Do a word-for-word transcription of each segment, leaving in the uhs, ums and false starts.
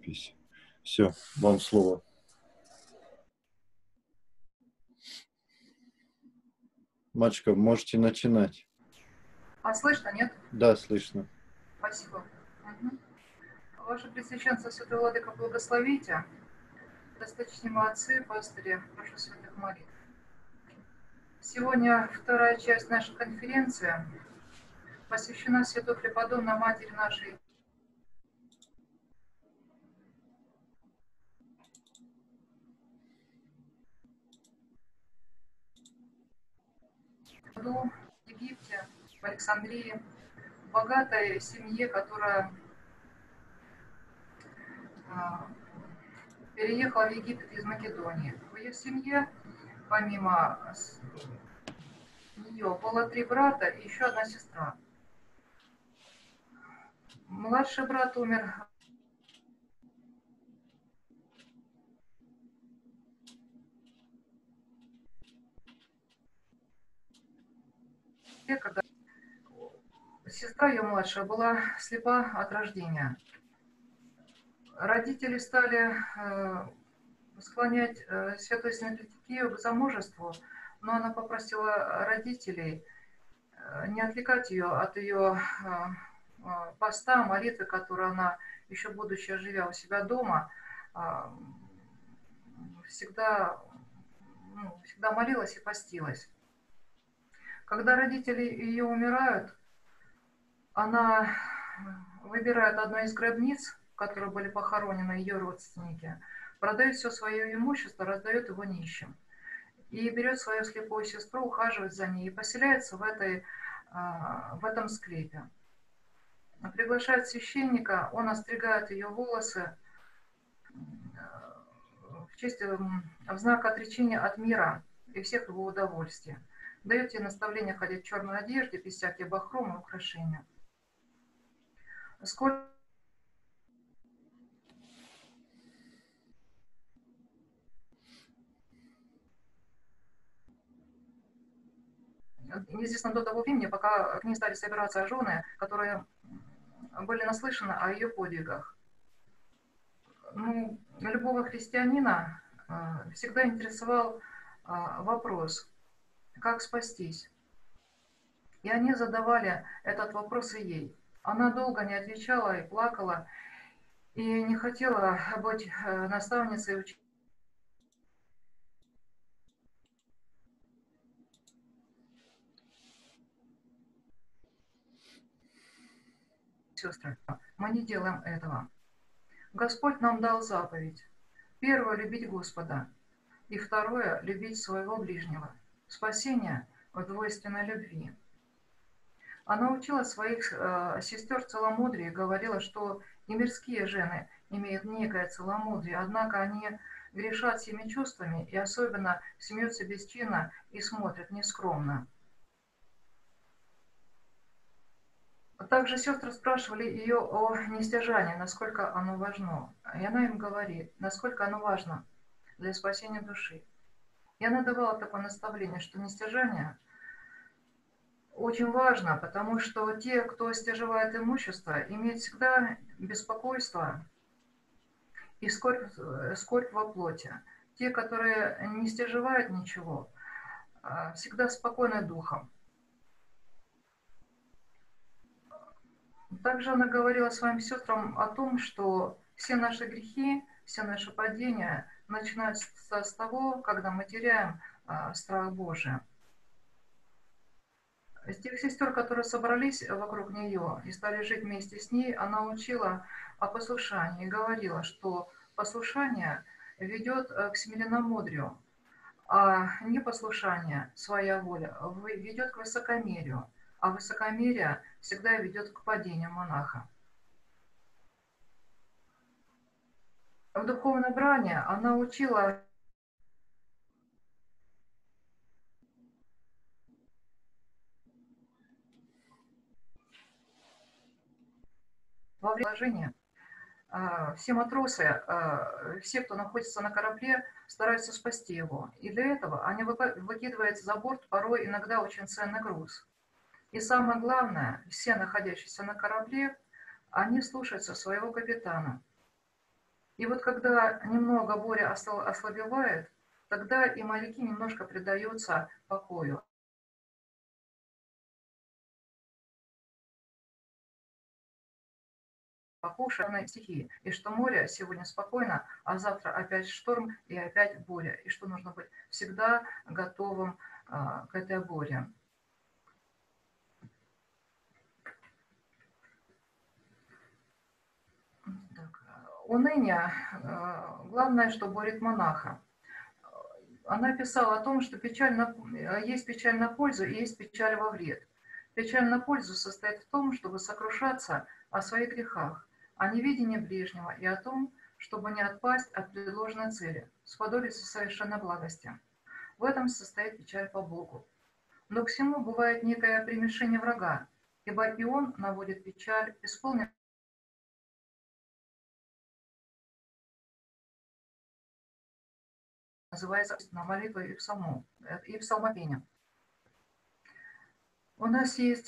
запись. Все, вам слово. Мачка, можете начинать. А слышно, нет? Да, слышно. Спасибо. Угу. Ваше Пресвященство, Святой Владыка, благословите. Досточтимые отцы, пастыри, прошу святых молитв. Сегодня вторая часть нашей конференции посвящена Святой Преподобной Матери нашей в Египте, в Александрии, в богатой семье, которая переехала в Египет из Македонии. В ее семье, помимо нее, было три брата и еще одна сестра. Младший брат умер когда сестра ее младшая была слепа от рождения. Родители стали э, склонять э, святой Синклитикию к замужеству, но она попросила родителей э, не отвлекать ее от ее э, э, поста, молитвы, которую она, еще будучи живя у себя дома, э, всегда, ну, всегда молилась и постилась. Когда родители ее умирают, она выбирает одну из гробниц, в которой были похоронены ее родственники, продает все свое имущество, раздает его нищим. И берет свою слепую сестру, ухаживает за ней и поселяется в, этой, в этом склепе. Приглашает священника, он остригает ее волосы в честь, в знак отречения от мира и всех его удовольствий. Дает ей наставление ходить в черной одежде, без всяких бахром и украшения. Сколько неизвестно до того времени, пока к ней стали собираться жены, которые были наслышаны о ее подвигах. Ну, любого христианина э, всегда интересовал э, вопрос, как спастись. И они задавали этот вопрос и ей. Она долго не отвечала и плакала, и не хотела быть э, наставницей и учителем. Сестры, мы не делаем этого. Господь нам дал заповедь. Первое – любить Господа. И второе – любить своего ближнего. Спасение в двойственной любви. Она учила своих э, сестер целомудрию и говорила, что и мирские жены имеют некое целомудрие, однако они грешат всеми чувствами и особенно смеются бесчинно и смотрят нескромно. Также сестры спрашивали ее о нестяжании, насколько оно важно. И она им говорит, насколько оно важно для спасения души. И она давала такое наставление, что нестяжание очень важно, потому что те, кто стяжевает имущество, имеют всегда беспокойство и скорбь, скорбь во плоти. Те, которые не стяжевают ничего, всегда спокойны духом. Также она говорила своим сестрам о том, что все наши грехи, все наши падения начинаются с того, когда мы теряем страх Божий. Из тех сестер, которые собрались вокруг нее и стали жить вместе с ней, она учила о послушании и говорила, что послушание ведет к смиренномудрию, а непослушание, своя воля, ведет к высокомерию, а высокомерие всегда ведет к падению монаха. В духовной бране она учила во время положения. Все матросы, все, кто находится на корабле, стараются спасти его. И для этого они выкидывают за борт порой иногда очень ценный груз. И самое главное, все находящиеся на корабле, они слушаются своего капитана. И вот когда немного Боря ослабевает, тогда и моряки немножко предаются покою. Покушенной стихии, и что море сегодня спокойно, а завтра опять шторм и опять буря, и что нужно быть всегда готовым а, к этой буре. Так. Уныние, главное, что борет монаха. Она писала о том, что печаль на, есть печаль на пользу и есть печаль во вред. Печаль на пользу состоит в том, чтобы сокрушаться о своих грехах, о неведении ближнего и о том, чтобы не отпасть от предложенной цели, сподобиться совершенной благости. В этом состоит печаль по Богу. Но к всему бывает некое примешение врага, ибо и он наводит печаль, исполнив называется на молитву и псалму, и псалмопение. У нас есть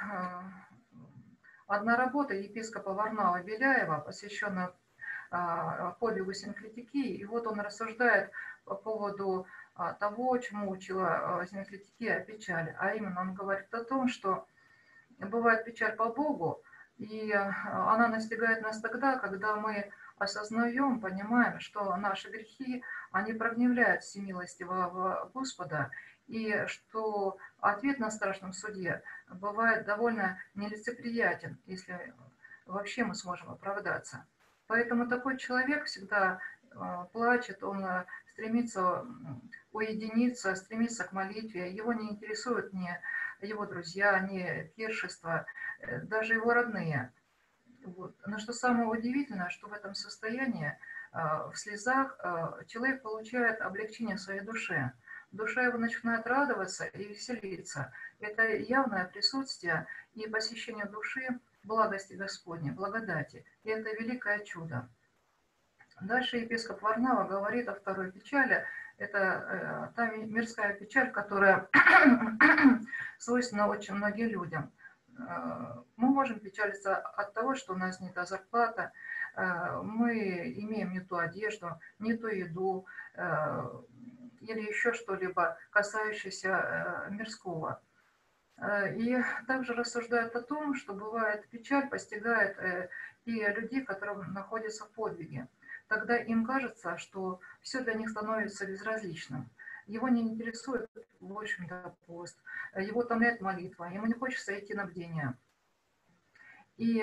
одна работа епископа Варнава Беляева, посвященная подвигу синклитикии, и вот он рассуждает по поводу того, чему учила синклитикия о печали, а именно он говорит о том, что бывает печаль по Богу, и она настигает нас тогда, когда мы осознаем, понимаем, что наши грехи, они прогневляют всемилостивого Господа, и что ответ на страшном суде бывает довольно нелицеприятен, если вообще мы сможем оправдаться. Поэтому такой человек всегда плачет, он стремится уединиться, стремится к молитве, его не интересует ни его друзья, ни пиршества, даже его родные. Вот. Но что самое удивительное, что в этом состоянии, в слезах, человек получает облегчение в своей душе. Душа его начинает радоваться и веселиться. Это явное присутствие и посещение души благости Господней, благодати. И это великое чудо. Дальше епископ Варнава говорит о второй печали. Это та мирская печаль, которая свойственна очень многим людям. Мы можем печалиться от того, что у нас не та зарплата, мы имеем не ту одежду, не ту еду или еще что-либо, касающееся мирского. И также рассуждают о том, что бывает печаль постигает и людей, которые находятся в подвиге. Тогда им кажется, что все для них становится безразличным. Его не интересует, в общем-то, пост, его томляет молитва, ему не хочется идти на бдение. И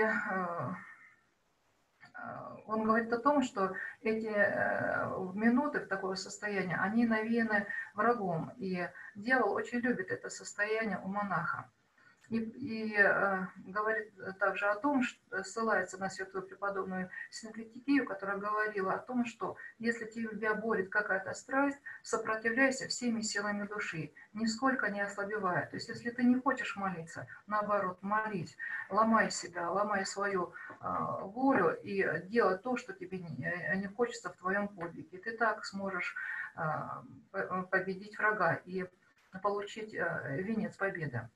он говорит о том, что эти минуты в такое состояние, они навеяны врагом, и дьявол очень любит это состояние у монаха. И, и э, говорит также о том, что ссылается на святую преподобную Синклитикию, которая говорила о том, что если тебя борет какая-то страсть, сопротивляйся всеми силами души, нисколько не ослабевая. То есть если ты не хочешь молиться, наоборот, молись, ломай себя, ломай свою э, волю и делай то, что тебе не, не хочется в твоем подвиге. Ты так сможешь э, победить врага и получить э, венец победы.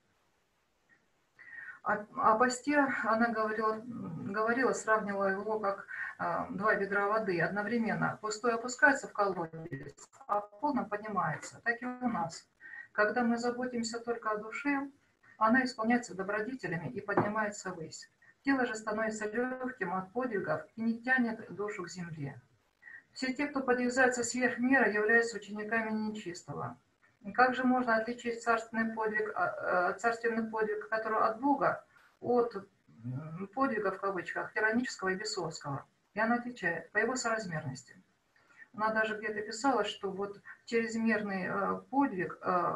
О, о посте она говорила, говорила, сравнивала его как э, два ведра воды. Одновременно пустой опускается в колодец, а полном поднимается. Так и у нас. Когда мы заботимся только о душе, она исполняется добродетелями и поднимается ввысь. Тело же становится легким от подвигов и не тянет душу к земле. Все те, кто подвязается сверх меры, являются учениками нечистого. Как же можно отличить царственный подвиг, царственный подвиг, который от Бога, от подвига, в кавычках, тиранического и бесовского? И она отвечает, по его соразмерности. Она даже где-то писала, что вот чрезмерный подвиг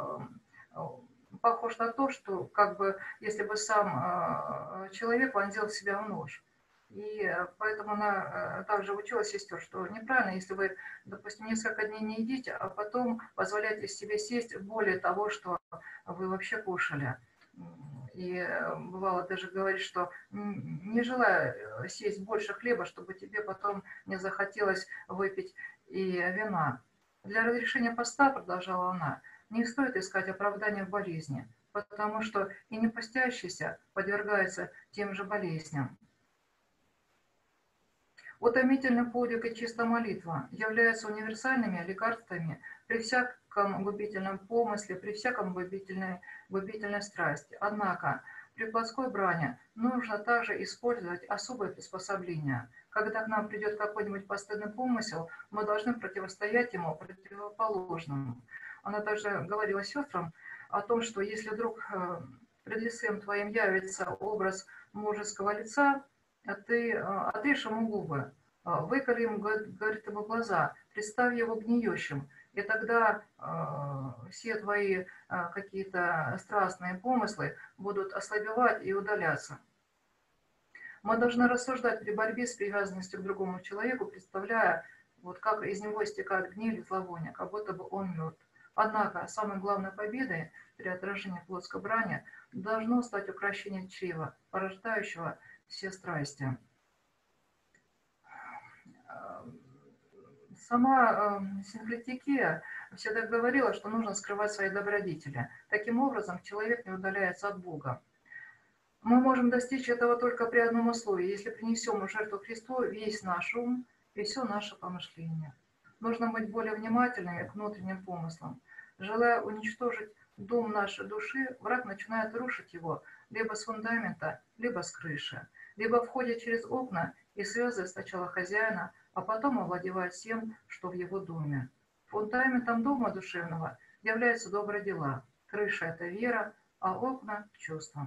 похож на то, что как бы, если бы сам человек вонзил в себя в нож. И поэтому она также учила сестер, что неправильно, если вы, допустим, несколько дней не едите, а потом позволяете себе сесть более того, что вы вообще кушали. И бывало даже говорить, что не желаю съесть больше хлеба, чтобы тебе потом не захотелось выпить и вина. Для разрешения поста, продолжала она, не стоит искать оправдания в болезни, потому что и не постящийся подвергается тем же болезням. Утомительный подвиг и чистая молитва являются универсальными лекарствами при всяком губительном помысле, при всяком губительной, губительной страсти. Однако при плотской брани нужно также использовать особые приспособления. Когда к нам придет какой-нибудь постыдный помысел, мы должны противостоять ему противоположному. Она также говорила сестрам о том, что если вдруг пред лицем твоим явится образ мужеского лица, ты отрежь ему губы, выколи ему, говорит, ему глаза, представь его гниющим, и тогда э, все твои э, какие-то страстные помыслы будут ослабевать и удаляться. Мы должны рассуждать при борьбе с привязанностью к другому человеку, представляя, вот как из него истекает гниль и зловоние, как будто бы он мертв. Однако самой главной победой при отражении плотской брани должно стать укрощение чрева, порождающего все страсти. Сама э, синклитикия всегда говорила, что нужно скрывать свои добродетели. Таким образом, человек не удаляется от Бога. Мы можем достичь этого только при одном условии, если принесем в жертву Христу весь наш ум и все наше помышление. Нужно быть более внимательными к внутренним помыслам. Желая уничтожить дом нашей души, враг начинает рушить его либо с фундамента, либо с крыши, либо входит через окна и связывает сначала хозяина, а потом овладевает всем, что в его доме. Фундаментом дома душевного являются добрые дела. Крыша – это вера, а окна – чувства.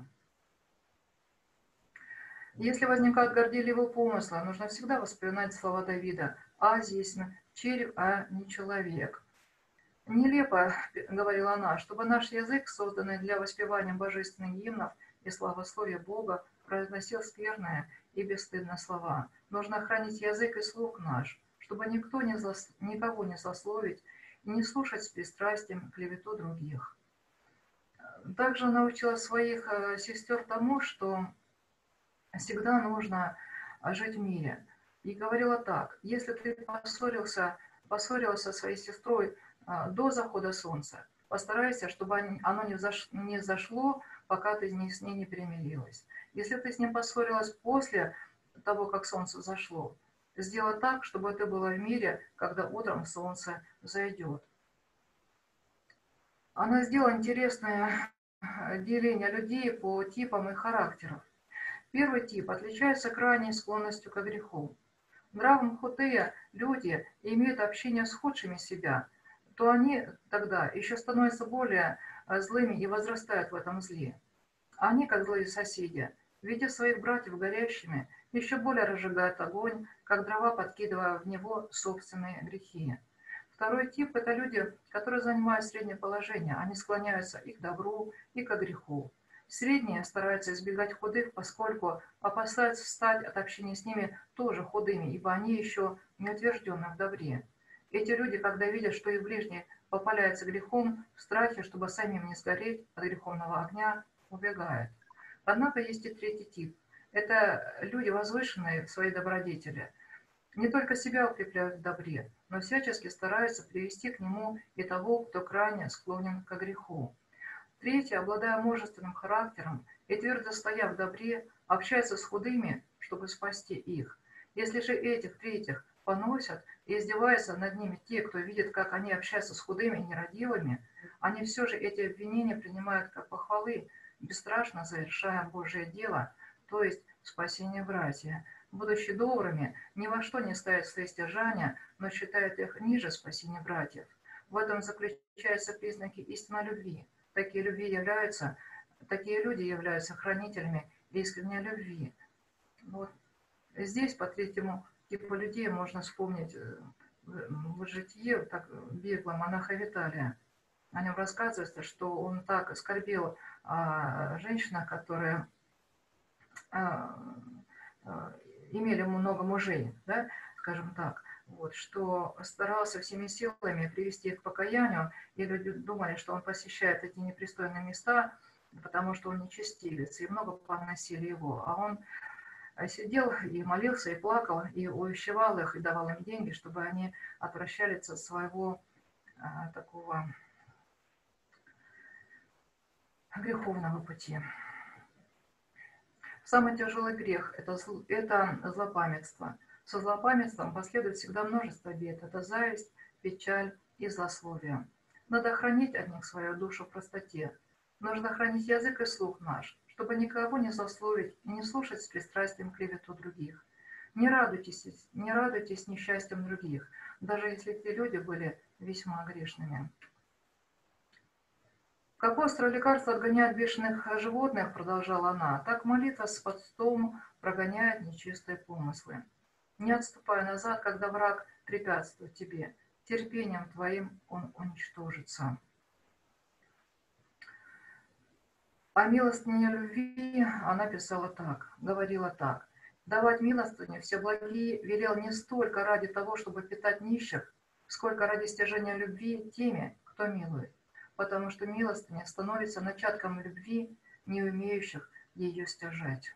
Если возникают горделивые помыслы, нужно всегда вспоминать слова Давида: «А здесь червь, а не человек». Нелепо, говорила она, чтобы наш язык, созданный для воспевания божественных гимнов и славословия Бога, произносил скверные и бесстыдные слова. Нужно хранить язык и слух наш, чтобы никто не злос... никого не злословить и не слушать с пристрастием клевету других. Также научила своих сестер тому, что всегда нужно жить в мире. И говорила так: если ты поссорился, поссорилась со своей сестрой до захода солнца, постарайся, чтобы оно не, заш... не зашло, пока ты с ней не примирилась. Если ты с ним поссорилась после того, как солнце зашло, сделай так, чтобы ты была в мире, когда утром солнце зайдет. Она сделала интересное деление людей по типам и характерам. Первый тип отличается крайней склонностью к греху. Нравом худые люди имеют общение с худшими себя, то они тогда еще становятся более злыми и возрастают в этом зле. Они, как злые соседи, видя своих братьев горящими, еще более разжигают огонь, как дрова, подкидывая в него собственные грехи. Второй тип – это люди, которые занимают среднее положение. Они склоняются и к добру, и к греху. Средние стараются избегать худых, поскольку опасаются стать от общения с ними тоже худыми, ибо они еще не утверждены в добре. Эти люди, когда видят, что их ближний попаляется грехом, в страхе, чтобы самим не сгореть от греховного огня, убегают. Однако есть и третий тип. Это люди, возвышенные в своей добродетели. Не только себя укрепляют в добре, но всячески стараются привести к нему и того, кто крайне склонен к греху. Третьи, обладая мужественным характером и твердо стоя в добре, общаются с худыми, чтобы спасти их. Если же этих третьих поносят и издеваются над ними те, кто видит, как они общаются с худыми и нерадивыми, они все же эти обвинения принимают как похвалы, бесстрашно завершая Божие дело, то есть спасение братья. Будучи добрыми, ни во что не ставят свои стяжания, но считают их ниже спасения братьев. В этом заключаются признаки истинной любви. Такие, любви являются, такие люди являются хранителями искренней любви. Вот. Здесь по третьему типу людей можно вспомнить в житие так, бегло монаха Виталия. О нем рассказывается, что он так оскорбил а, женщин, которые а, а, имели много мужей, да, скажем так. Вот, что старался всеми силами привести их к покаянию, и люди думали, что он посещает эти непристойные места, потому что он нечестивец, и много поносили его. А он сидел и молился, и плакал, и увещевал их, и давал им деньги, чтобы они отвращались от своего а, такого греховного пути. Самый тяжелый грех – это, это злопамятство. Со злопамятством последует всегда множество бед. Это зависть, печаль и злословие. Надо хранить от них свою душу в простоте. Нужно хранить язык и слух наш, чтобы никого не злословить и не слушать с пристрастием клевету других. Не радуйтесь, не радуйтесь несчастьям других, даже если те люди были весьма грешными. Как острое лекарство отгоняет бешеных животных, продолжала она, так молитва с постом прогоняет нечистые помыслы. Не отступай назад, когда враг препятствует тебе. Терпением твоим он уничтожится. О милостыне любви она писала так, говорила так. Давать милостыню все благие велел не столько ради того, чтобы питать нищих, сколько ради стяжения любви теми, кто милует. Потому что милостыня становится начатком любви, не умеющих ее стяжать.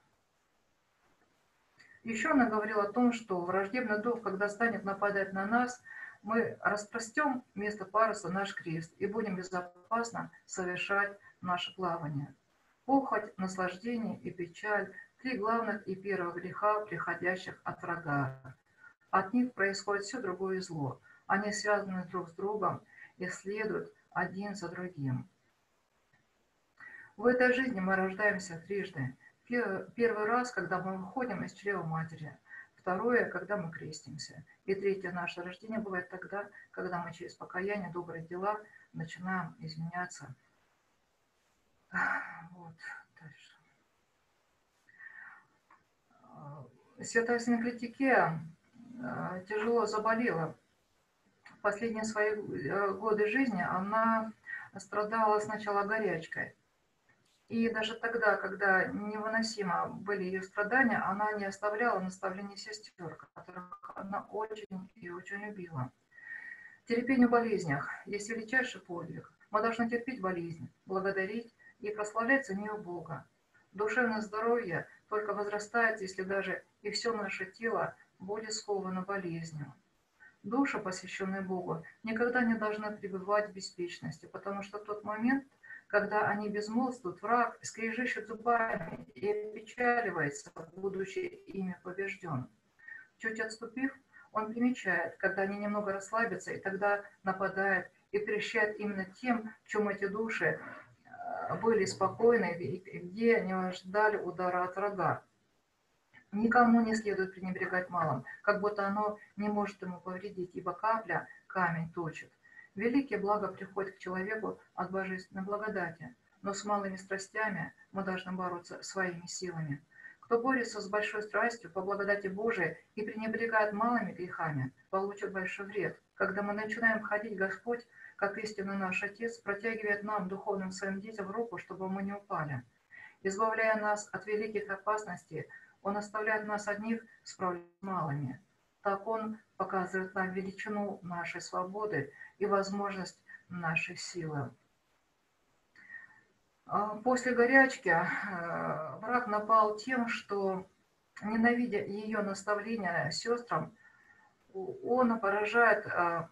Еще она говорила о том, что враждебный дух, когда станет нападать на нас, мы распростем вместо паруса наш крест и будем безопасно совершать наше плавание. Похоть, наслаждение и печаль – три главных и первых греха, приходящих от врага. От них происходит все другое зло. Они связаны друг с другом и следуют один за другим. В этой жизни мы рождаемся трижды. Первый раз, когда мы выходим из чрева матери. Второе, когда мы крестимся. И третье наше рождение бывает тогда, когда мы через покаяние, добрые дела начинаем изменяться. Вот, дальше. Святая Синклитикея тяжело заболела. В последние свои годы жизни она страдала сначала горячкой. И даже тогда, когда невыносимо были ее страдания, она не оставляла наставлений сестер, которых она очень и очень любила. Терпение в болезнях есть величайший подвиг. Мы должны терпеть болезнь, благодарить и прославлять за нее Бога. Душевное здоровье только возрастает, если даже и все наше тело будет сковано болезнью. Души, посвященные Богу, никогда не должны пребывать в беспечности, потому что в тот момент, когда они безмолвствуют, враг скрежещет зубами и опечаливается, будучи ими побежден. Чуть отступив, он примечает, когда они немного расслабятся, и тогда нападает и прещает именно тем, в чем эти души были спокойны и где не ждали удара от врага. Никому не следует пренебрегать малым, как будто оно не может ему повредить, ибо капля камень точит. Великие блага приходят к человеку от божественной благодати, но с малыми страстями мы должны бороться своими силами. Кто борется с большой страстью по благодати Божией и пренебрегает малыми грехами, получит большой вред. Когда мы начинаем ходить, Господь, как истинный наш Отец, протягивает нам, духовным своим детям, руку, чтобы мы не упали. Избавляя нас от великих опасностей, Он оставляет нас одних справляться с малыми. Так Он показывает нам величину нашей свободы и возможность нашей силы. После горячки враг напал тем, что, ненавидя ее наставления сестрам, он поражает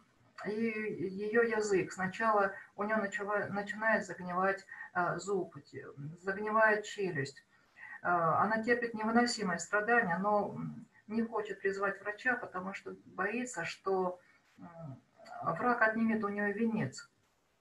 ее язык. Сначала у нее начинает загнивать зуб, загнивает челюсть. Она терпит невыносимое страдание, но не хочет призвать врача, потому что боится, что враг отнимет у нее венец.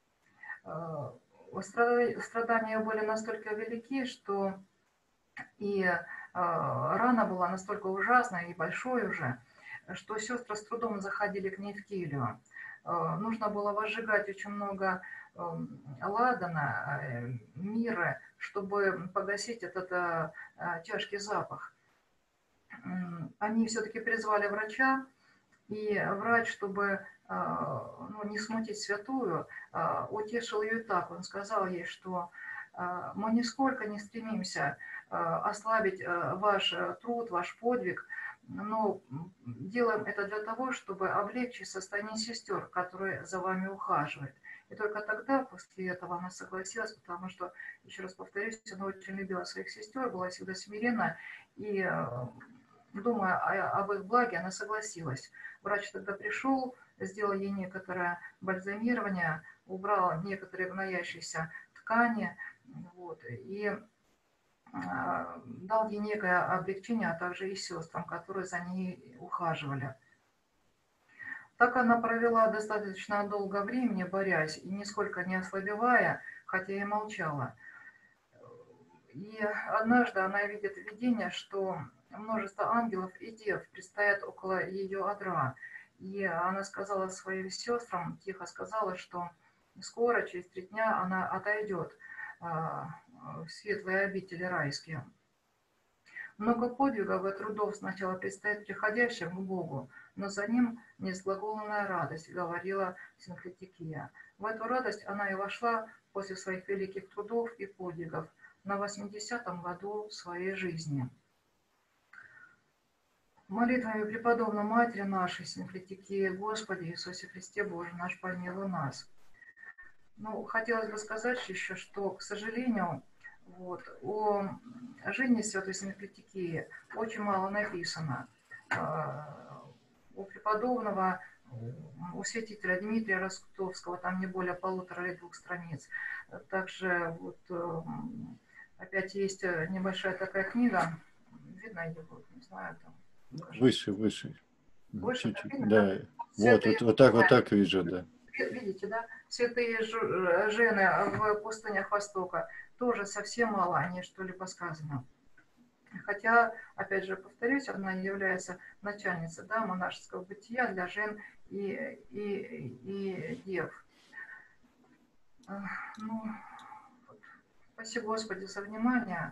Страдания были настолько велики, что и рана была настолько ужасная и большой уже, что сестры с трудом заходили к ней в келью. Нужно было возжигать очень много ладана, миры, чтобы погасить этот тяжкий запах. Они все-таки призвали врача, и врач, чтобы ну, не смутить святую, утешил ее так. Он сказал ей, что мы нисколько не стремимся ослабить ваш труд, ваш подвиг, но делаем это для того, чтобы облегчить состояние сестер, которые за вами ухаживают. И только тогда, после этого, она согласилась, потому что, еще раз повторюсь, она очень любила своих сестер, была всегда смиренна, и, думая об их благе, она согласилась. Врач тогда пришел, сделал ей некоторое бальзамирование, убрал некоторые гноящиеся ткани, вот, и дал ей некое облегчение, а также и сестрам, которые за ней ухаживали. Так она провела достаточно долго времени, борясь и нисколько не ослабевая, хотя и молчала. И однажды она видит видение, что множество ангелов и дев предстоят около ее одра. И она сказала своим сестрам, тихо сказала, что скоро, через три дня, она отойдет в светлые обители райские. Много подвигов и трудов сначала предстоит приходящим к Богу, но за ним неизглаголанная радость, говорила Синклитикия. В эту радость она и вошла после своих великих трудов и подвигов на восьмидесятом году своей жизни. Молитвами преподобной Матери нашей, Синклитикии, Господи Иисусе Христе Боже наш, помилуй нас. Ну, хотелось бы сказать еще, что, к сожалению, вот, о жизни святой Синклитикии очень мало написано. У преподобного, у святителя Дмитрия Ростовского там не более полутора или двух страниц. Также вот опять есть небольшая такая книга, видно ее будет, не знаю, там. Выше, выше. Больше, чуть-чуть, да. да. Вот, вот, вот так, вот так вижу, да. Видите, да? Святые жены в пустынях Востока тоже совсем мало о ней что-либо сказано. Хотя, опять же, повторюсь, она является начальницей, да, монашеского бытия для жен и, и, и дев. Ну, вот. Спасибо, Господи, за внимание.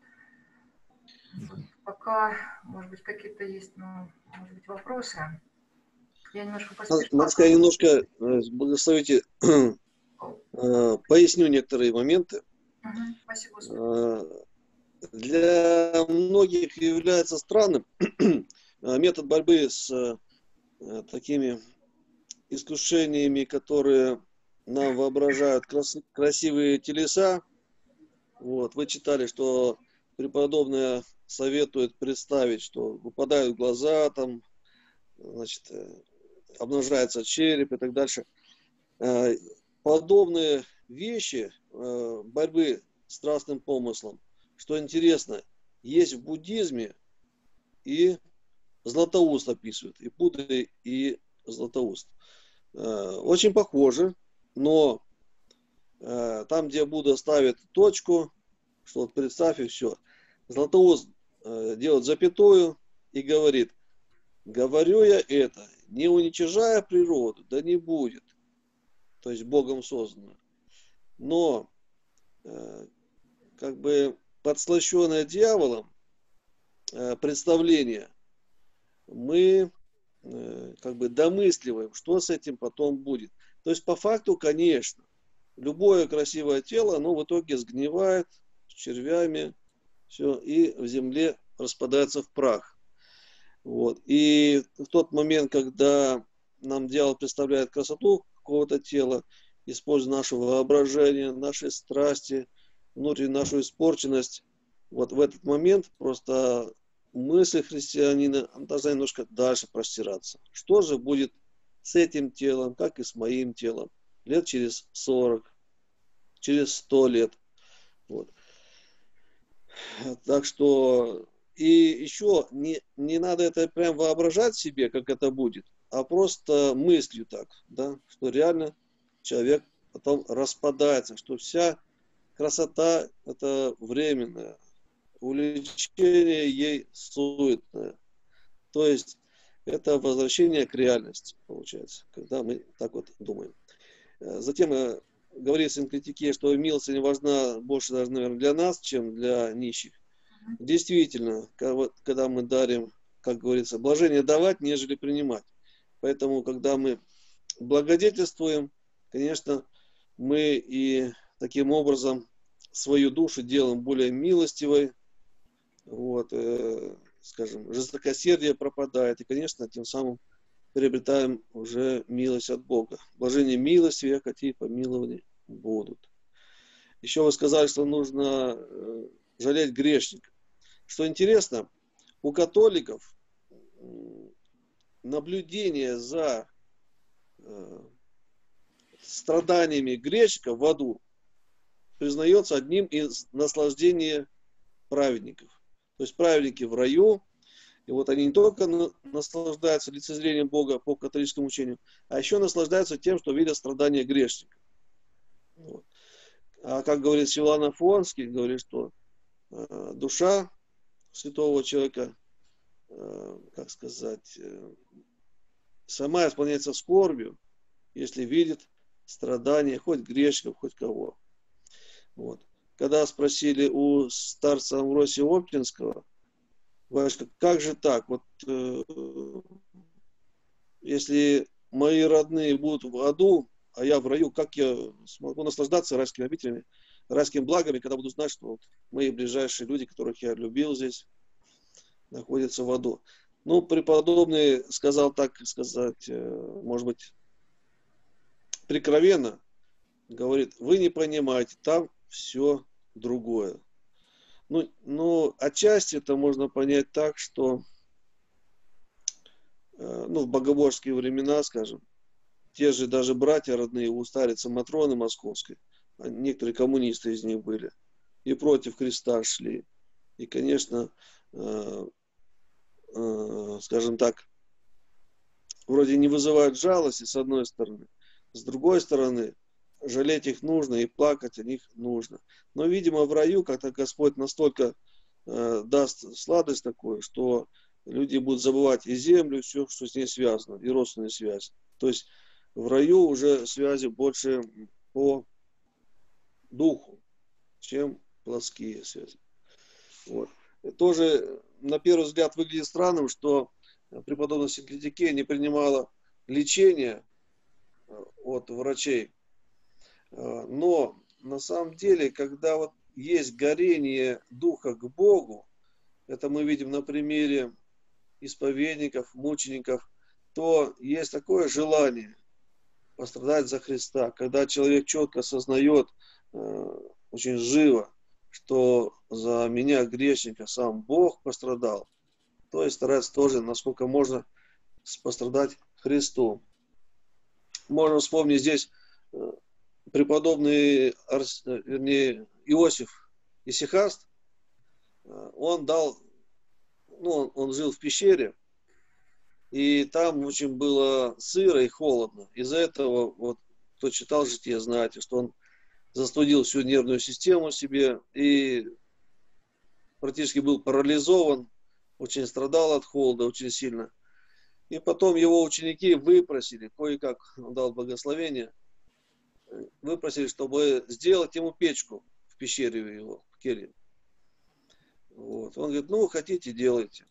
Вот. Пока, может быть, какие-то есть, ну, может быть, вопросы. Я немножко поспешила. Матушка, я немножко, благословите, поясню некоторые моменты. Угу. Спасибо, Господи. Для многих является странным метод борьбы с такими искушениями, которые нам воображают красивые телеса. Вот, вы читали, что преподобная советует представить, что выпадают глаза, там, значит, обнажается череп и так дальше. Подобные вещи борьбы с страстным помыслом, что интересно, есть в буддизме, и Златоуст описывает, и Будда, и Златоуст. Очень похоже, но там, где Будда ставит точку, что вот представь и все, Златоуст делает запятую и говорит: говорю я это, не уничижая природу, да не будет, то есть Богом созданную, но как бы подслащенное дьяволом представление мы как бы домысливаем, что с этим потом будет. То есть по факту, конечно, любое красивое тело, оно в итоге сгнивает с червями, все, и в земле распадается в прах. Вот. И в тот момент, когда нам дьявол представляет красоту какого-то тела, используя наше воображение, наши страсти, внутреннюю нашу испорченность, вот в этот момент просто мысль христианина должна немножко дальше простираться. Что же будет с этим телом, как и с моим телом, лет через сорок, через сто лет. Вот. Так что, и еще не, не надо это прям воображать себе, как это будет, а просто мыслью так, да, что реально человек потом распадается, что вся красота это временная, увлечение ей суетное. То есть это возвращение к реальности, получается, когда мы так вот думаем. Затем говорит Синклитикия, что милостыня важна больше даже, наверное, для нас, чем для нищих. Действительно, когда мы дарим, как говорится, блажение давать, нежели принимать. Поэтому, когда мы благодетельствуем, конечно, мы и таким образом свою душу делаем более милостивой, вот, э, скажем, жестокосердие пропадает, и, конечно, тем самым приобретаем уже милость от Бога. Блажение милости, векоти и помилования будут. Еще вы сказали, что нужно э, жалеть грешника. Что интересно, у католиков наблюдение за э, страданиями грешника в аду признается одним из наслаждений праведников. То есть праведники в раю, и вот они не только наслаждаются лицезрением Бога по католическому учению, а еще наслаждаются тем, что видят страдания грешника. Вот. А как говорит Силуан Афонский, говорит, что э, душа святого человека, э, как сказать, э, сама исполняется скорбью, если видит страдания хоть грешников, хоть кого. Вот. Когда спросили у старца Амвросия Оптинского, Васька, как же так, вот э, если мои родные будут в аду, а я в раю, как я смогу наслаждаться райскими обителями, райскими благами, когда буду знать, что вот мои ближайшие люди, которых я любил здесь, находятся в аду. Ну, преподобный сказал, так сказать, может быть, прикровенно, говорит, вы не понимаете, там все другое. Ну, ну, отчасти это можно понять так, что ну, в богоборские времена, скажем, те же даже братья родные у старицы Матроны Московской, некоторые коммунисты из них были, и против Христа шли. И, конечно, э, э, скажем так, вроде не вызывают жалости, с одной стороны. С другой стороны, жалеть их нужно и плакать о них нужно. Но, видимо, в раю как-то Господь настолько э, даст сладость такую, что люди будут забывать и землю, и все, что с ней связано, и родственные связи. То есть в раю уже связи больше по духу, чем плотские связи. Вот. Тоже, на первый взгляд, выглядит странным, что преподобная Синклитикея не принимала лечения от врачей. Но на самом деле, когда вот есть горение духа к Богу, это мы видим на примере исповедников, мучеников, то есть такое желание пострадать за Христа. Когда человек четко осознает, очень живо, что за меня, грешника, сам Бог пострадал, то есть старается тоже, насколько можно, пострадать Христу. Можно вспомнить здесь преподобный Арс... вернее, Иосиф Исихаст. Он дал, ну, он жил в пещере, и там очень было сыро и холодно. Из-за этого, вот, кто читал житие, знаете, что он застудил всю нервную систему себе и практически был парализован, очень страдал от холода, очень сильно. И потом его ученики выпросили, кое-как он дал благословение, выпросили, чтобы сделать ему печку в пещере его, в келье. Вот. Он говорит, ну, хотите, делайте.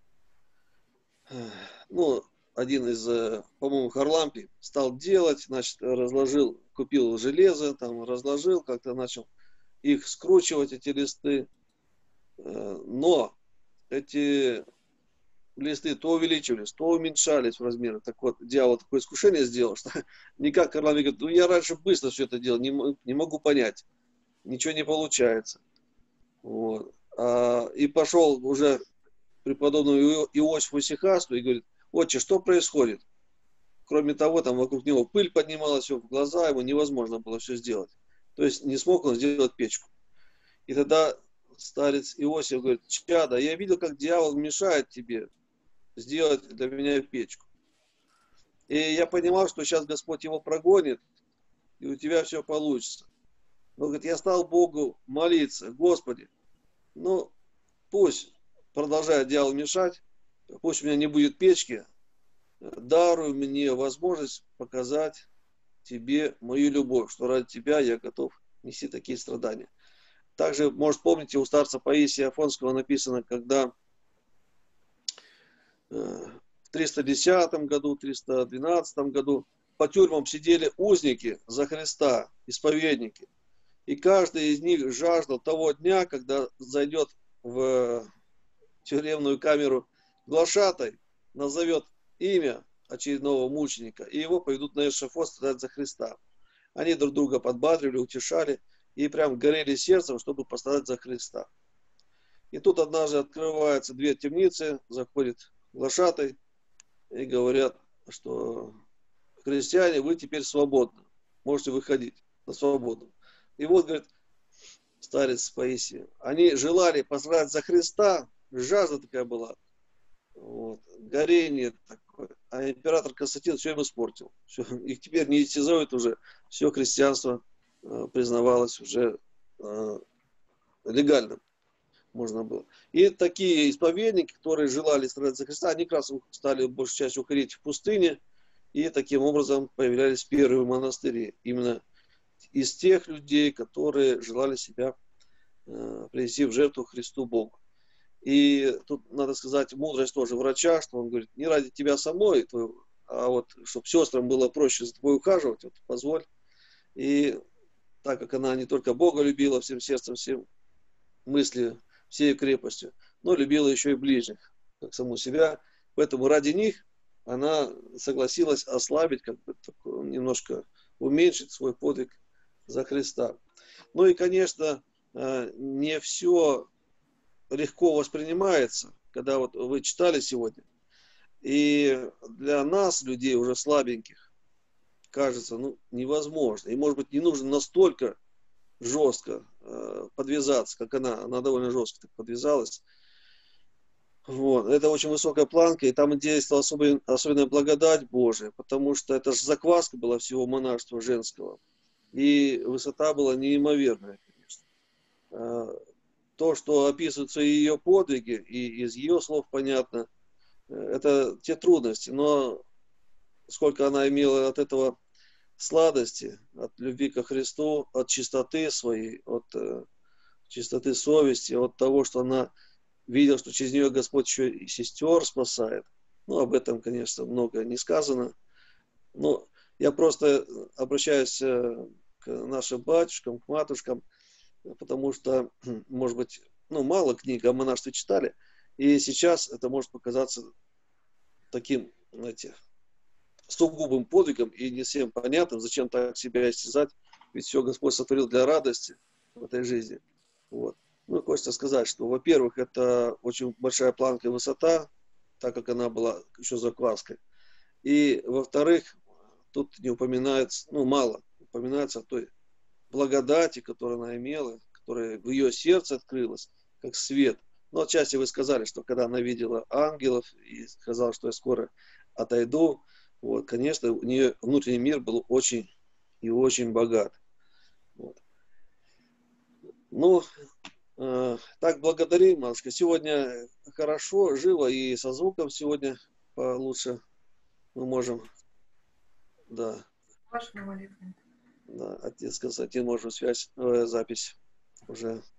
Ну, один из, по-моему, Харлампий стал делать, значит, разложил, купил железо, там разложил, как-то начал их скручивать, эти листы. Но эти листы то увеличивались, то уменьшались в размерах. Так вот, дьявол такое искушение сделал, что никак Харлампий говорит, ну, я раньше быстро все это делал, не, не могу понять, ничего не получается. Вот. А, и пошел уже преподобному Иосифу Исихасту и говорит, отче, что происходит? Кроме того, там вокруг него пыль поднималась, все в глаза, ему невозможно было все сделать. То есть не смог он сделать печку. И тогда старец Иосиф говорит, чадо, я видел, как дьявол мешает тебе сделать для меня печку. И я понимал, что сейчас Господь его прогонит, и у тебя все получится. Но, говорит, я стал Богу молиться, Господи, ну, пусть продолжает дьявол мешать, пусть у меня не будет печки, даруй мне возможность показать тебе мою любовь, что ради тебя я готов нести такие страдания. Также, может, помните, у старца Паисия Афонского написано, когда в триста десятом году, триста двенадцатом году по тюрьмам сидели узники за Христа, исповедники. И каждый из них жаждал того дня, когда зайдет в тюремную камеру глашатай, назовет имя очередного мученика, и его поведут на эшафот страдать за Христа. Они друг друга подбадривали, утешали, и прям горели сердцем, чтобы пострадать за Христа. И тут однажды открываются две темницы, заходит глашатай, и говорят, что христиане, вы теперь свободны, можете выходить на свободу. И вот, говорит, старец Паисий. Они желали пострадать за Христа, жажда такая была, вот, горение такое. А император Константин все им испортил. Все, их теперь не истязают уже, все христианство э, признавалось уже э, легальным. Можно было. И такие исповедники, которые желали страдать за Христа, они как раз стали большей частью уходить в пустыне, и таким образом появлялись первые монастыри. Именно из тех людей, которые желали себя э, принести в жертву Христу Богу. И тут надо сказать, мудрость тоже врача, что он говорит, не ради тебя самой, а вот чтобы сестрам было проще за тобой ухаживать, вот, позволь. И так как она не только Бога любила всем сердцем, всем мыслью, всей крепостью, но любила еще и ближних, как саму себя. Поэтому ради них она согласилась ослабить, как бы такое, немножко уменьшить свой подвиг за Христа. Ну и, конечно, не все легко воспринимается, когда вот вы читали сегодня. И для нас, людей уже слабеньких, кажется, ну, невозможно. И, может быть, не нужно настолько жестко э, подвязаться, как она, она довольно жестко так подвязалась. Вот. Это очень высокая планка, и там действовала особая, особенная благодать Божия, потому что это же закваска была всего монашества женского. И высота была неимоверная, конечно. Э, то, что описываются ее подвиги, и из ее слов понятно, э, это те трудности, но сколько она имела от этого сладости, от любви ко Христу, от чистоты своей, от э, чистоты совести, от того, что она видела, что через нее Господь еще и сестер спасает. Ну, об этом, конечно, много не сказано. Но я просто обращаюсь э, к нашим батюшкам, к матушкам, потому что, может быть, ну, мало книг о монашестве читали, и сейчас это может показаться таким, знаете, сугубым подвигом и не всем понятным, зачем так себя истязать, ведь все Господь сотворил для радости в этой жизни. Вот. Ну, и хочется сказать, что, во-первых, это очень большая планка и высота, так как она была еще закваской. И, во-вторых, тут не упоминается, ну, мало упоминается о той благодати, которую она имела, которая в ее сердце открылась, как свет. Но отчасти вы сказали, что когда она видела ангелов и сказала, что я скоро отойду, вот, конечно, у нее внутренний мир был очень и очень богат. Вот. Ну, э, так, благодарим, матушка. Сегодня хорошо, живо, и со звуком сегодня получше мы можем, да, Вашими молитвами. да, отец Константин, можем связь, э, запись уже